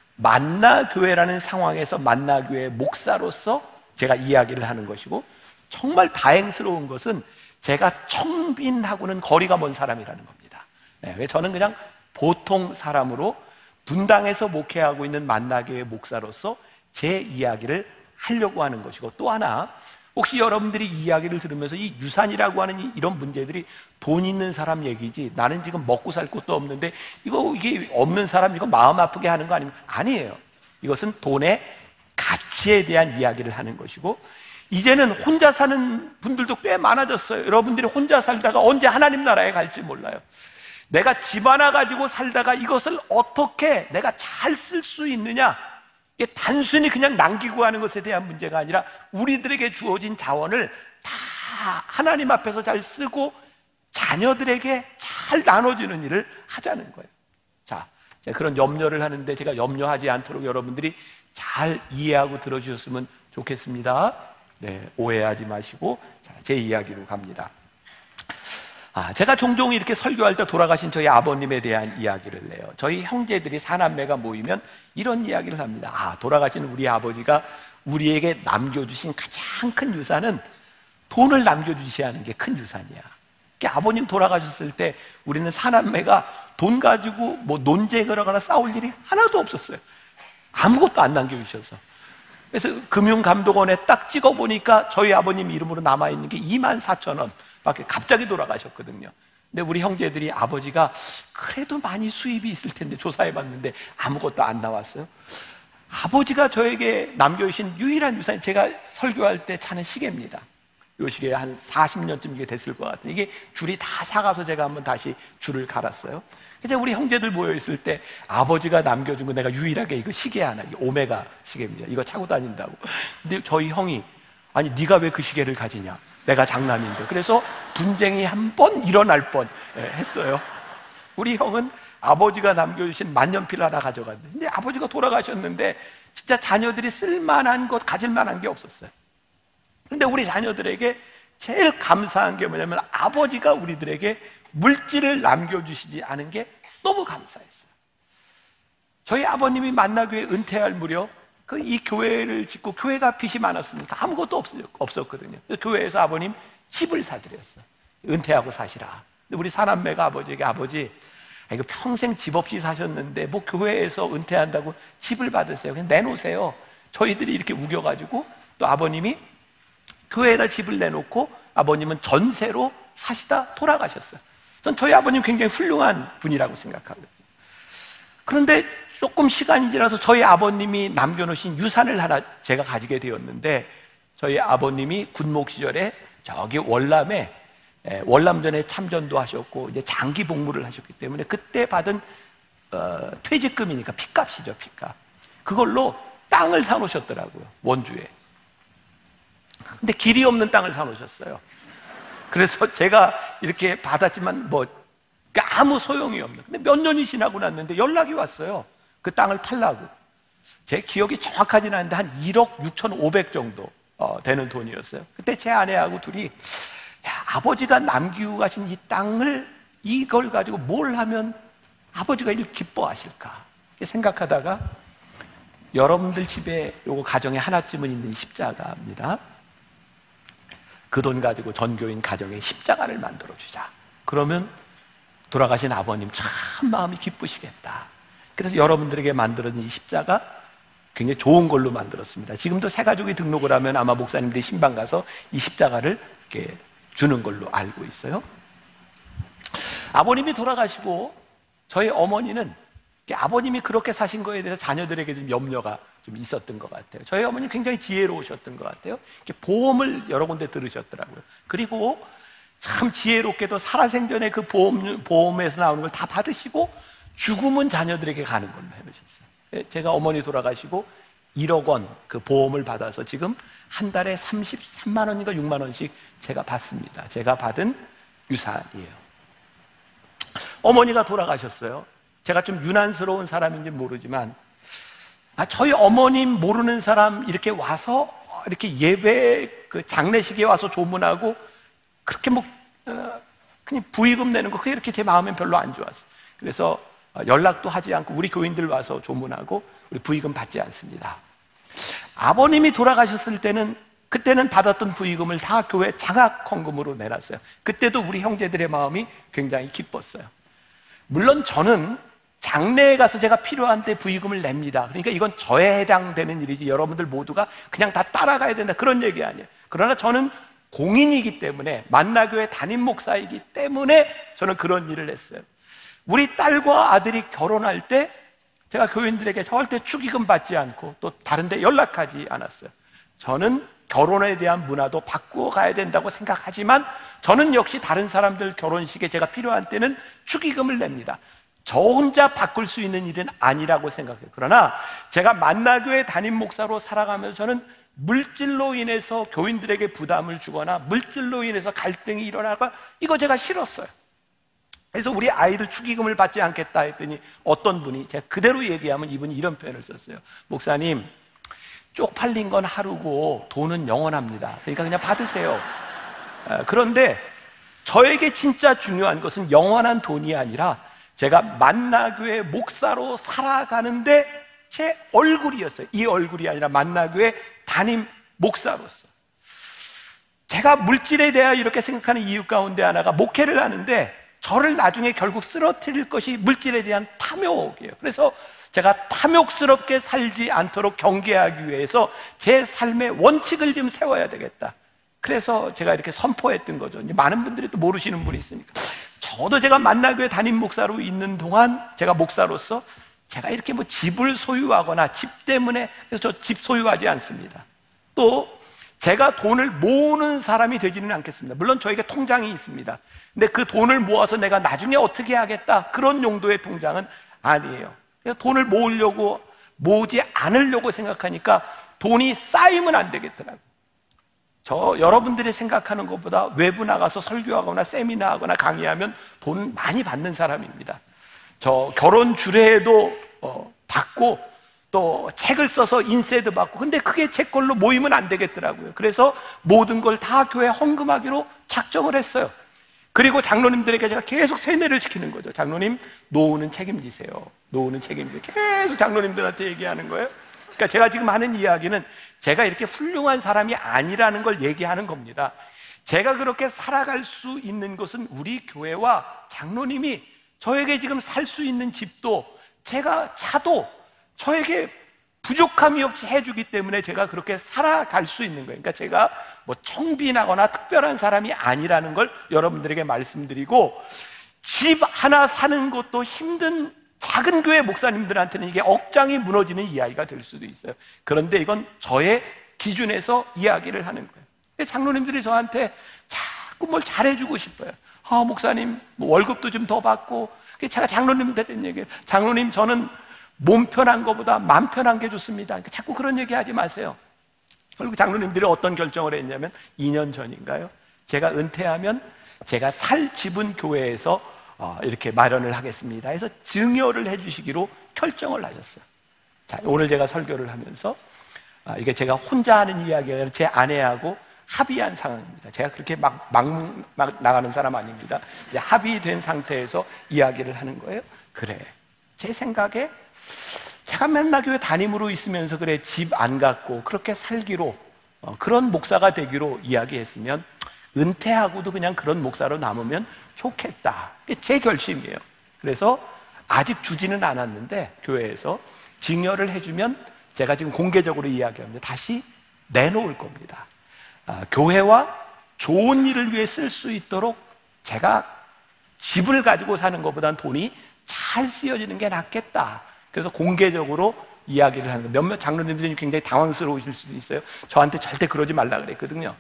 S1: 만나교회라는 상황에서 만나교회 목사로서 제가 이야기를 하는 것이고, 정말 다행스러운 것은 제가 청빈하고는 거리가 먼 사람이라는 겁니다. 저는 그냥 보통 사람으로 분당에서 목회하고 있는 만나교회 목사로서 제 이야기를 하려고 하는 것이고, 또 하나, 혹시 여러분들이 이 이야기를 들으면서 이 유산이라고 하는 이런 문제들이 돈 있는 사람 얘기지, 나는 지금 먹고 살 것도 없는데 이게 없는 사람 이거 마음 아프게 하는 거 아닙니까? 아니에요. 이것은 돈의 가치에 대한 이야기를 하는 것이고, 이제는 혼자 사는 분들도 꽤 많아졌어요. 여러분들이 혼자 살다가 언제 하나님 나라에 갈지 몰라요. 내가 집 하나 가지고 살다가 이것을 어떻게 내가 잘 쓸 수 있느냐, 이게 단순히 그냥 남기고 하는 것에 대한 문제가 아니라 우리들에게 주어진 자원을 다 하나님 앞에서 잘 쓰고 자녀들에게 잘 나눠주는 일을 하자는 거예요. 자, 제가 그런 염려를 하는데 제가 염려하지 않도록 여러분들이 잘 이해하고 들어주셨으면 좋겠습니다. 오해하지 마시고, 자, 제 이야기로 갑니다. 제가 종종 이렇게 설교할 때 돌아가신 저희 아버님에 대한 이야기를 해요. 저희 형제들이 사남매가 모이면 이런 이야기를 합니다. 돌아가신 우리 아버지가 우리에게 남겨주신 가장 큰 유산은 돈을 남겨주시는 게 큰 유산이야. 아버님 돌아가셨을 때 우리는 사남매가 돈 가지고 뭐 논쟁을 하거나 싸울 일이 하나도 없었어요. 아무것도 안 남겨주셔서. 그래서 금융감독원에 딱 찍어보니까 저희 아버님 이름으로 남아있는 게 24,000원 밖에, 갑자기 돌아가셨거든요. 근데 우리 형제들이 아버지가 그래도 많이 수입이 있을 텐데 조사해봤는데 아무것도 안 나왔어요. 아버지가 저에게 남겨주신 유일한 유산이 제가 설교할 때 차는 시계입니다. 이 시계 한 40년쯤 이게 됐을 것 같아요. 이게 줄이 다 사가서 제가 한번 다시 줄을 갈았어요. 이제 우리 형제들 모여있을 때 아버지가 남겨준 거 내가 유일하게 이거 시계 하나, 이게 오메가 시계입니다. 이거 차고 다닌다고. 근데 저희 형이, 아니 네가 왜 그 시계를 가지냐, 내가 장남인데. 그래서 분쟁이 한 번 일어날 뻔 했어요. 우리 형은 아버지가 남겨주신 만년필 하나 가져갔는데, 근데 아버지가 돌아가셨는데 진짜 자녀들이 쓸만한 것, 가질 만한 게 없었어요. 근데 우리 자녀들에게 제일 감사한 게 뭐냐면 아버지가 우리들에게 물질을 남겨주시지 않은 게 너무 감사했어요. 저희 아버님이 만나교회 은퇴할 무렵 이 교회를 짓고 교회가 빚이 많았으니까 아무것도 없었거든요. 교회에서 아버님 집을 사드렸어요. 은퇴하고 사시라. 근데 우리 사남매가 아버지에게, 아버지, 이거 평생 집 없이 사셨는데 뭐 교회에서 은퇴한다고 집을 받으세요. 그냥 내놓으세요. 저희들이 이렇게 우겨가지고 또 아버님이 교회에다 집을 내놓고 아버님은 전세로 사시다 돌아가셨어요. 전 저희 아버님 굉장히 훌륭한 분이라고 생각하거든요. 그런데 조금 시간이 지나서 저희 아버님이 남겨놓으신 유산을 하나 제가 가지게 되었는데, 저희 아버님이 군목 시절에 저기 월남전에 참전도 하셨고 이제 장기 복무를 하셨기 때문에 그때 받은 퇴직금이니까 핏값이죠, 핏값. 그걸로 땅을 사놓으셨더라고요, 원주에. 근데 길이 없는 땅을 사놓으셨어요. 그래서 제가 이렇게 받았지만 뭐 아무 소용이 없는. 근데 몇 년이 지나고 났는데 연락이 왔어요. 그 땅을 팔라고. 제 기억이 정확하지는 않은데 한 1억 6,500 정도 되는 돈이었어요. 그때 제 아내하고 둘이, 야, 아버지가 남기고 가신 이 땅을, 이걸 가지고 뭘 하면 아버지가 이를 기뻐하실까 생각하다가, 여러분들 집에 요거 가정에 하나쯤은 있는 십자가입니다. 그 돈 가지고 전교인 가정에 십자가를 만들어 주자. 그러면 돌아가신 아버님 참 마음이 기쁘시겠다. 그래서 여러분들에게 만들어진 이 십자가 굉장히 좋은 걸로 만들었습니다. 지금도 새 가족이 등록을 하면 아마 목사님들이 신방 가서 이 십자가를 이렇게 주는 걸로 알고 있어요. 아버님이 돌아가시고 저희 어머니는 아버님이 그렇게 사신 거에 대해서 자녀들에게 좀 염려가 좀 있었던 것 같아요. 저희 어머니 굉장히 지혜로우셨던 것 같아요. 보험을 여러 군데 들으셨더라고요. 그리고 참 지혜롭게도 살아생전에 그 보험에서 나오는 걸 다 받으시고 죽음은 자녀들에게 가는 걸로 해놓으셨어요. 제가 어머니 돌아가시고 1억 원 그 보험을 받아서 지금 한 달에 33만 원인가 6만 원씩 제가 받습니다. 제가 받은 유산이에요. 어머니가 돌아가셨어요. 제가 좀 유난스러운 사람인지 모르지만, 저희 어머님 모르는 사람 이렇게 와서 이렇게 예배 그 장례식에 와서 조문하고 그렇게 뭐 그냥 부의금 내는 거, 그게 이렇게 제 마음엔 별로 안 좋았어요. 그래서 연락도 하지 않고 우리 교인들 와서 조문하고 우리 부의금 받지 않습니다. 아버님이 돌아가셨을 때는, 그때는 받았던 부의금을 다 교회 장학 헌금으로 내놨어요. 그때도 우리 형제들의 마음이 굉장히 기뻤어요. 물론 저는 장례에 가서 제가 필요한 때 부의금을 냅니다. 그러니까 이건 저에 해당되는 일이지 여러분들 모두가 그냥 다 따라가야 된다, 그런 얘기 아니에요. 그러나 저는 공인이기 때문에, 만나교회 담임 목사이기 때문에 저는 그런 일을 했어요. 우리 딸과 아들이 결혼할 때 제가 교인들에게 절대 축의금 받지 않고 또 다른 데 연락하지 않았어요. 저는 결혼에 대한 문화도 바꾸어 가야 된다고 생각하지만 저는 역시 다른 사람들 결혼식에 제가 필요한 때는 축의금을 냅니다. 저 혼자 바꿀 수 있는 일은 아니라고 생각해요. 그러나 제가 만나교회 담임 목사로 살아가면서 저는 물질로 인해서 교인들에게 부담을 주거나 물질로 인해서 갈등이 일어나거나 이거 제가 싫었어요. 그래서 우리 아이들 축의금을 받지 않겠다 했더니 어떤 분이, 제가 그대로 얘기하면 이분이 이런 표현을 썼어요. 목사님, 쪽팔린 건 하루고 돈은 영원합니다. 그러니까 그냥 받으세요. 그런데 저에게 진짜 중요한 것은 영원한 돈이 아니라 제가 만나교회 목사로 살아가는데 제 얼굴이었어요. 이 얼굴이 아니라 만나교회 담임 목사로서. 제가 물질에 대하여 이렇게 생각하는 이유 가운데 하나가, 목회를 하는데 저를 나중에 결국 쓰러뜨릴 것이 물질에 대한 탐욕이에요. 그래서 제가 탐욕스럽게 살지 않도록 경계하기 위해서 제 삶의 원칙을 좀 세워야 되겠다. 그래서 제가 이렇게 선포했던 거죠. 이제 많은 분들이 또 모르시는 분이 있으니까. 저도 제가 만나교회 담임 목사로 있는 동안 제가 목사로서 제가 이렇게 뭐 집을 소유하거나 집 때문에, 그래서 저 집 소유하지 않습니다. 또 제가 돈을 모으는 사람이 되지는 않겠습니다. 물론 저에게 통장이 있습니다. 근데 그 돈을 모아서 내가 나중에 어떻게 하겠다, 그런 용도의 통장은 아니에요. 돈을 모으지 않으려고 생각하니까 돈이 쌓이면 안 되겠더라고요. 저 여러분들이 생각하는 것보다 외부 나가서 설교하거나 세미나 하거나 강의하면 돈 많이 받는 사람입니다. 저 결혼 주례에도 받고 또 책을 써서 인쇄도 받고, 근데 그게 제 걸로 모이면 안 되겠더라고요. 그래서 모든 걸 다 교회 헌금하기로 작정을 했어요. 그리고 장로님들에게 제가 계속 세뇌를 시키는 거죠. 장로님, 노후는 책임지세요. 노후는 책임지세요. 계속 장로님들한테 얘기하는 거예요. 그러니까 제가 지금 하는 이야기는 제가 이렇게 훌륭한 사람이 아니라는 걸 얘기하는 겁니다. 제가 그렇게 살아갈 수 있는 것은 우리 교회와 장로님이 저에게 지금 살 수 있는 집도, 제가 차도 저에게 부족함이 없이 해주기 때문에 제가 그렇게 살아갈 수 있는 거예요. 그러니까 제가 뭐 청빈하거나 특별한 사람이 아니라는 걸 여러분들에게 말씀드리고, 집 하나 사는 것도 힘든 작은 교회 목사님들한테는 이게 억장이 무너지는 이야기가 될 수도 있어요. 그런데 이건 저의 기준에서 이야기를 하는 거예요. 장로님들이 저한테 자꾸 뭘 잘해주고 싶어요. 목사님, 뭐 월급도 좀 더 받고. 제가 장로님들한테 얘기해요. 장로님, 저는 몸 편한 것보다 마음 편한 게 좋습니다. 자꾸 그런 얘기 하지 마세요. 그리고 장로님들이 어떤 결정을 했냐면 2년 전인가요? 제가 은퇴하면 제가 살 집은 교회에서 이렇게 마련을 하겠습니다 해서 증여를 해주시기로 결정을 하셨어요. 자, 오늘 제가 설교를 하면서 이게 제가 혼자 하는 이야기가 아니라 제 아내하고 합의한 상황입니다. 제가 그렇게 막 나가는 사람 아닙니다. 합의된 상태에서 이야기를 하는 거예요. 그래, 제 생각에 제가 맨날 교회 담임으로 있으면서 그래 집 안 갖고 그렇게 살기로 그런 목사가 되기로 이야기했으면 은퇴하고도 그냥 그런 목사로 남으면 좋겠다. 그게 제 결심이에요. 그래서 아직 주지는 않았는데 교회에서 증여를 해주면 제가 지금 공개적으로 이야기합니다. 다시 내놓을 겁니다. 교회와 좋은 일을 위해 쓸 수 있도록 제가 집을 가지고 사는 것보다는 돈이 잘 쓰여지는 게 낫겠다. 그래서 공개적으로 이야기를 하는 거예요. 몇몇 장로님들이 굉장히 당황스러우실 수도 있어요. 저한테 절대 그러지 말라 그랬거든요.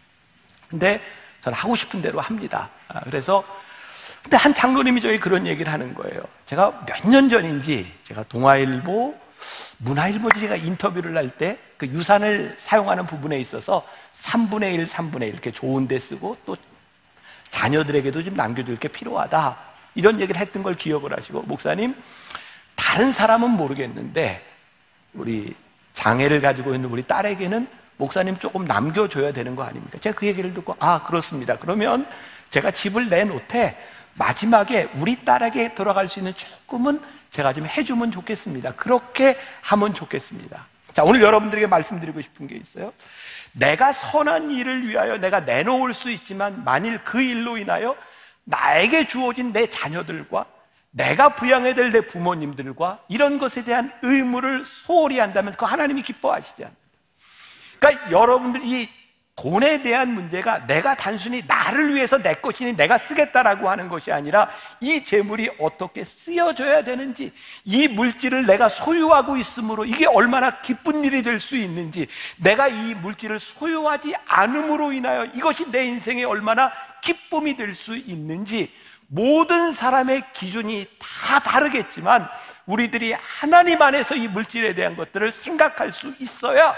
S1: 근데 저는 하고 싶은 대로 합니다. 그래서 근데 한 장로님이 저희 그런 얘기를 하는 거예요. 제가 몇 년 전인지 제가 동아일보, 문화일보지 제가 인터뷰를 할 때 그 유산을 사용하는 부분에 있어서 3분의 1, 3분의 1 이렇게 좋은 데 쓰고 또 자녀들에게도 좀 남겨줄 게 필요하다. 이런 얘기를 했던 걸 기억을 하시고, 목사님, 다른 사람은 모르겠는데 우리 장애를 가지고 있는 우리 딸에게는 목사님 조금 남겨줘야 되는 거 아닙니까? 제가 그 얘기를 듣고 그렇습니다. 그러면 제가 집을 내놓되 마지막에 우리 딸에게 돌아갈 수 있는 조금은 제가 좀 해주면 좋겠습니다. 그렇게 하면 좋겠습니다. 자, 오늘 여러분들에게 말씀드리고 싶은 게 있어요. 내가 선한 일을 위하여 내가 내놓을 수 있지만 만일 그 일로 인하여 나에게 주어진 내 자녀들과 내가 부양해야 될 내 부모님들과 이런 것에 대한 의무를 소홀히 한다면 그 하나님이 기뻐하시지 않는다. 그러니까 여러분들이 이 돈에 대한 문제가 내가 단순히 나를 위해서 내 것이니 내가 쓰겠다라고 하는 것이 아니라 이 재물이 어떻게 쓰여져야 되는지, 이 물질을 내가 소유하고 있으므로 이게 얼마나 기쁜 일이 될 수 있는지, 내가 이 물질을 소유하지 않음으로 인하여 이것이 내 인생에 얼마나 기쁨이 될 수 있는지, 모든 사람의 기준이 다 다르겠지만 우리들이 하나님 안에서 이 물질에 대한 것들을 생각할 수 있어야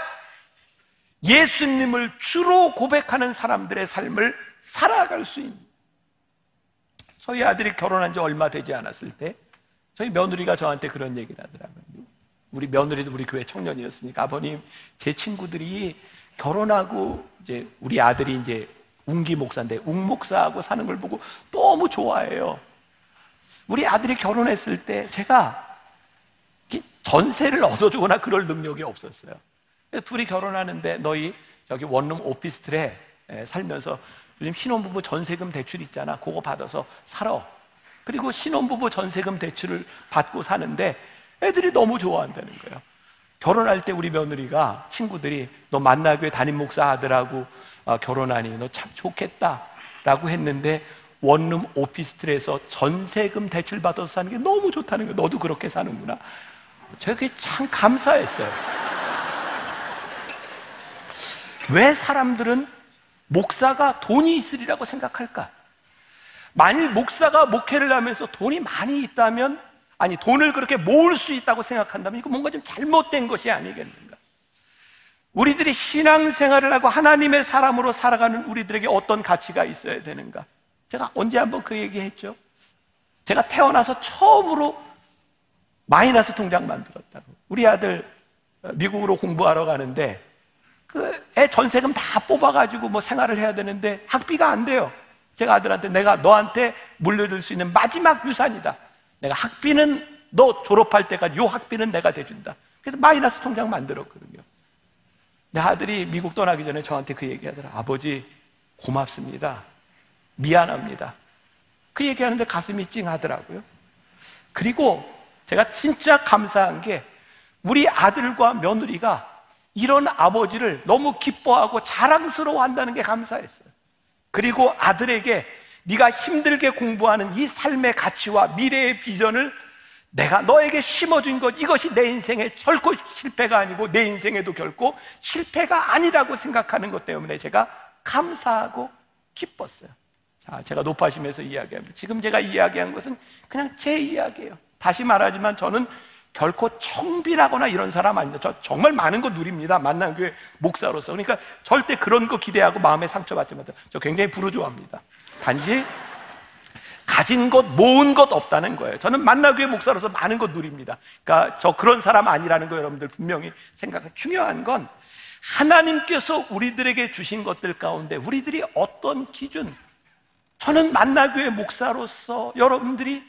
S1: 예수님을 주로 고백하는 사람들의 삶을 살아갈 수 있는. 저희 아들이 결혼한 지 얼마 되지 않았을 때 저희 며느리가 저한테 그런 얘기를 하더라고요. 우리 며느리도 우리 교회 청년이었으니까, 아버님, 제 친구들이 결혼하고 이제 우리 아들이 이제 웅기 목사인데 웅 목사하고 사는 걸 보고 너무 좋아해요. 우리 아들이 결혼했을 때 제가 전세를 얻어주거나 그럴 능력이 없었어요. 둘이 결혼하는데 너희 저기 원룸 오피스텔에 살면서 요즘 신혼부부 전세금 대출 있잖아, 그거 받아서 살아. 그리고 신혼부부 전세금 대출을 받고 사는데 애들이 너무 좋아한다는 거예요. 결혼할 때 우리 며느리가 친구들이 너 만나교회 담임 목사 아들하고 결혼하니 너 참 좋겠다 라고 했는데 원룸 오피스텔에서 전세금 대출 받아서 사는 게 너무 좋다는 거예요. 너도 그렇게 사는구나. 제가 그게 참 감사했어요. 왜 사람들은 목사가 돈이 있으리라고 생각할까? 만일 목사가 목회를 하면서 돈이 많이 있다면, 아니 돈을 그렇게 모을 수 있다고 생각한다면 이거 뭔가 좀 잘못된 것이 아니겠는가? 우리들이 신앙생활을 하고 하나님의 사람으로 살아가는 우리들에게 어떤 가치가 있어야 되는가? 제가 언제 한번 그 얘기했죠? 제가 태어나서 처음으로 마이너스 통장 만들었다고. 우리 아들 미국으로 공부하러 가는데 그 애 전세금 다 뽑아가지고 뭐 생활을 해야 되는데 학비가 안 돼요. 제가 아들한테 내가 너한테 물려줄 수 있는 마지막 유산이다. 내가 학비는 너 졸업할 때까지 요 학비는 내가 대준다. 그래서 마이너스 통장 만들었거든요. 내 아들이 미국 떠나기 전에 저한테 그 얘기하더라. 아버지 고맙습니다. 미안합니다. 그 얘기하는데 가슴이 찡하더라고요. 그리고 제가 진짜 감사한 게 우리 아들과 며느리가 이런 아버지를 너무 기뻐하고 자랑스러워한다는 게 감사했어요. 그리고 아들에게 네가 힘들게 공부하는 이 삶의 가치와 미래의 비전을 내가 너에게 심어준 것, 이것이 내 인생에 결코 실패가 아니고 내 인생에도 결코 실패가 아니라고 생각하는 것 때문에 제가 감사하고 기뻤어요. 자, 제가 높아심에서 이야기합니다. 지금 제가 이야기한 것은 그냥 제 이야기예요. 다시 말하지만 저는 결코 청비라거나 이런 사람 아닙니다. 저 정말 많은 거 누립니다. 만남교회 목사로서. 그러니까 절대 그런 거 기대하고 마음에 상처받지 마세요. 저 굉장히 부르주아입니다. 단지 가진 것, 모은 것 없다는 거예요. 저는 만남교회 목사로서 많은 것 누립니다. 그러니까 저 그런 사람 아니라는 거 여러분들 분명히 생각해. 중요한 건 하나님께서 우리들에게 주신 것들 가운데 우리들이 어떤 기준, 저는 만남교회 목사로서 여러분들이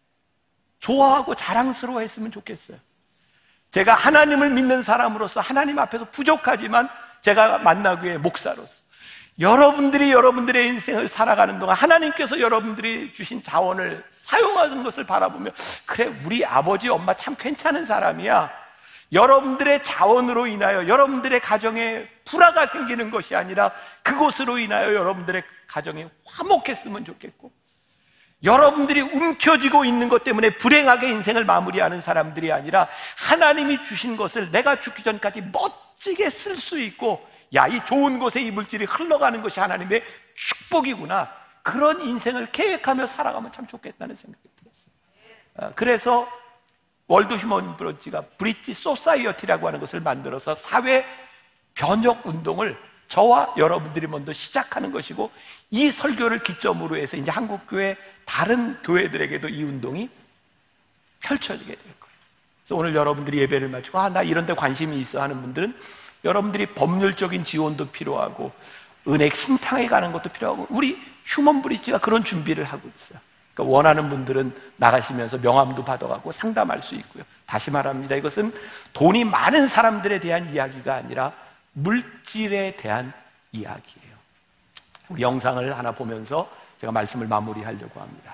S1: 좋아하고 자랑스러워 했으면 좋겠어요. 제가 하나님을 믿는 사람으로서 하나님 앞에서 부족하지만 제가 만나교회 목사로서 여러분들이 여러분들의 인생을 살아가는 동안 하나님께서 여러분들이 주신 자원을 사용하는 것을 바라보며 그래, 우리 아버지 엄마 참 괜찮은 사람이야. 여러분들의 자원으로 인하여 여러분들의 가정에 불화가 생기는 것이 아니라 그것으로 인하여 여러분들의 가정이 화목했으면 좋겠고, 여러분들이 움켜쥐고 있는 것 때문에 불행하게 인생을 마무리하는 사람들이 아니라 하나님이 주신 것을 내가 죽기 전까지 멋지게 쓸 수 있고, 야, 이 좋은 곳에 이 물질이 흘러가는 것이 하나님의 축복이구나, 그런 인생을 계획하며 살아가면 참 좋겠다는 생각이 들었어요. 그래서 월드 휴먼 브런치가 브릿지 소사이어티라고 하는 것을 만들어서 사회 변혁 운동을 저와 여러분들이 먼저 시작하는 것이고, 이 설교를 기점으로 해서 이제 한국교회 다른 교회들에게도 이 운동이 펼쳐지게 될 거예요. 그래서 오늘 여러분들이 예배를 마치고 나 이런 데 관심이 있어 하는 분들은 여러분들이 법률적인 지원도 필요하고 은행 신탁에 가는 것도 필요하고, 우리 휴먼 브릿지가 그런 준비를 하고 있어요. 그러니까 원하는 분들은 나가시면서 명함도 받아가고 상담할 수 있고요. 다시 말합니다. 이것은 돈이 많은 사람들에 대한 이야기가 아니라 물질에 대한 이야기예요. 우리 영상을 하나 보면서 제가 말씀을 마무리하려고 합니다.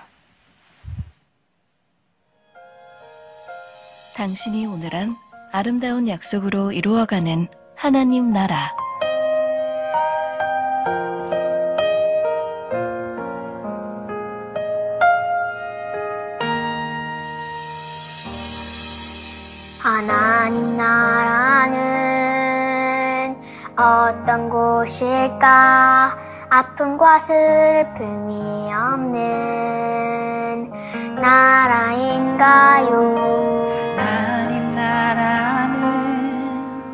S2: 당신이 오늘한 아름다운 약속으로 이루어가는 하나님 나라.
S3: 하나님 나라는 어떤 곳일까? 아픔과 슬픔이 없는 나라인가요?
S4: 하나님 나라는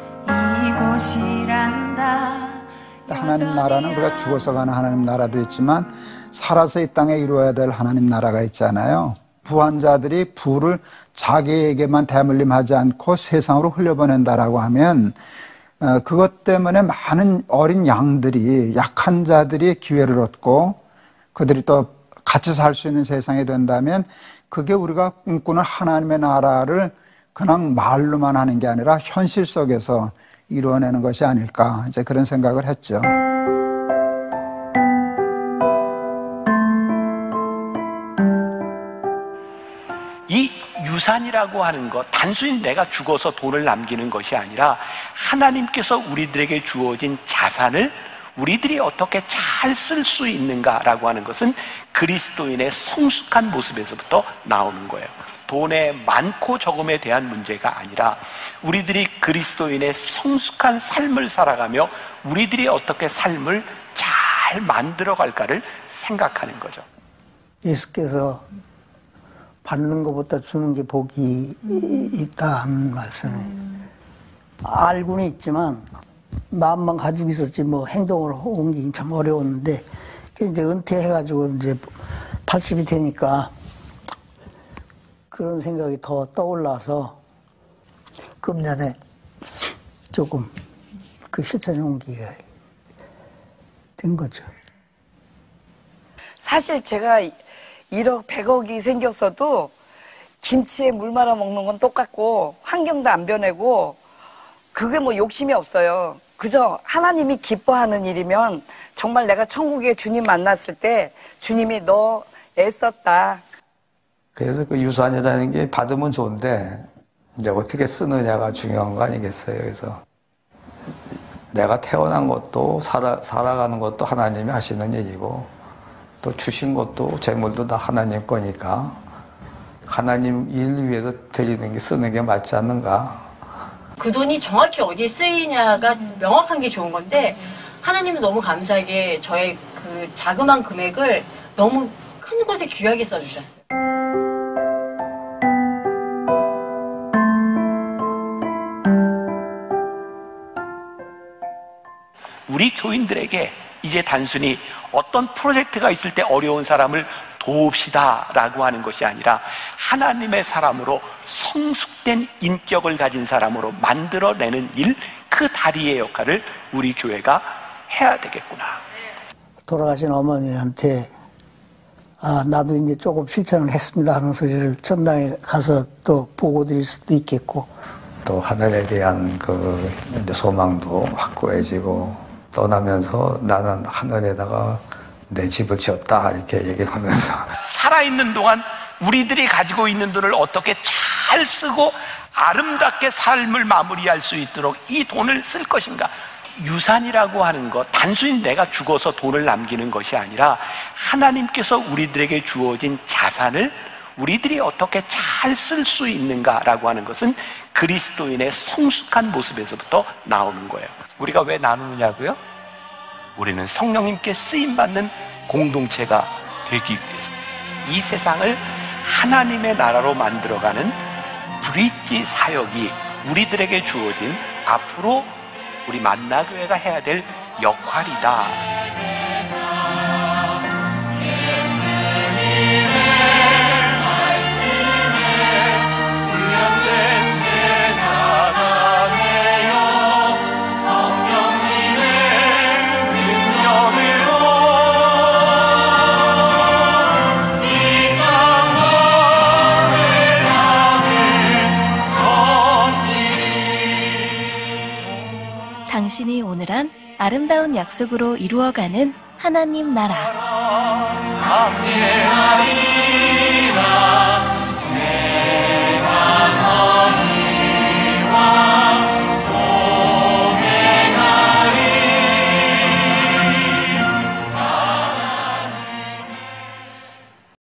S4: 이곳이란다.
S5: 하나님 나라는 우리가 죽어서 가는 하나님 나라도 있지만 살아서 이 땅에 이루어야 될 하나님 나라가 있잖아요. 부한 자들이 부를 자기에게만 대물림하지 않고 세상으로 흘려보낸다라고 하면 그것 때문에 많은 어린 양들이, 약한 자들이 기회를 얻고 그들이 또 같이 살 수 있는 세상이 된다면 그게 우리가 꿈꾸는 하나님의 나라를 그냥 말로만 하는 게 아니라 현실 속에서 이루어내는 것이 아닐까, 이제 그런 생각을 했죠.
S1: 이 유산이라고 하는 것, 단순히 내가 죽어서 돈을 남기는 것이 아니라 하나님께서 우리들에게 주어진 자산을 우리들이 어떻게 잘 쓸 수 있는가라고 하는 것은 그리스도인의 성숙한 모습에서부터 나오는 거예요. 돈의 많고 적음에 대한 문제가 아니라 우리들이 그리스도인의 성숙한 삶을 살아가며 우리들이 어떻게 삶을 잘 만들어갈까를 생각하는 거죠.
S6: 예수께서 받는 것보다 주는 게 복이 있다는 말씀을 알고는 있지만 마음만 가지고 있었지 뭐 행동으로 옮기긴 참 어려웠는데, 이제 은퇴해가지고 이제 80이 되니까 그런 생각이 더 떠올라서 금년에 조금 그 실천에 옮기게 된 거죠.
S7: 사실 제가 1억 100억이 생겼어도 김치에 물 말아 먹는 건 똑같고 환경도 안 변하고 그게 뭐 욕심이 없어요. 그저 하나님이 기뻐하는 일이면 정말 내가 천국에 주님 만났을 때 주님이 너 애썼다.
S8: 그래서 그 유산이라는 게 받으면 좋은데 이제 어떻게 쓰느냐가 중요한 거 아니겠어요. 그래서 내가 태어난 것도 살아가는 것도 하나님이 하시는 일이고 또 주신 것도 재물도 다 하나님 거니까 하나님 일 위해서 드리는 게 쓰는 게 맞지 않는가.
S9: 그 돈이 정확히 어디에 쓰이냐가 명확한 게 좋은 건데 하나님은 너무 감사하게 저의 그 자그마한 금액을 너무 큰 곳에 귀하게 써주셨어요.
S1: 우리 교인들에게 이제 단순히 어떤 프로젝트가 있을 때 어려운 사람을 도웁시다라고 하는 것이 아니라 하나님의 사람으로 성숙된 인격을 가진 사람으로 만들어내는 일, 그 다리의 역할을 우리 교회가 해야 되겠구나.
S6: 돌아가신 어머니한테 나도 이제 조금 실천을 했습니다 하는 소리를 전당에 가서 또 보고 드릴 수도 있겠고
S8: 또 하늘에 대한 그 이제 소망도 확고해지고 떠나면서 나는 하늘에다가 내 집을 지었다 이렇게 얘기를 하면서
S1: 살아있는 동안 우리들이 가지고 있는 돈을 어떻게 잘 쓰고 아름답게 삶을 마무리할 수 있도록 이 돈을 쓸 것인가. 유산이라고 하는 것, 단순히 내가 죽어서 돈을 남기는 것이 아니라 하나님께서 우리들에게 주어진 자산을 우리들이 어떻게 잘 쓸 수 있는가라고 하는 것은 그리스도인의 성숙한 모습에서부터 나오는 거예요. 우리가 왜 나누느냐고요? 우리는 성령님께 쓰임받는 공동체가 되기 위해서 이 세상을 하나님의 나라로 만들어가는 브릿지 사역이 우리들에게 주어진 앞으로 우리 만나교회가 해야 될 역할이다.
S2: 당신이 오늘 한 아름다운 약속으로 이루어가는 하나님 나라.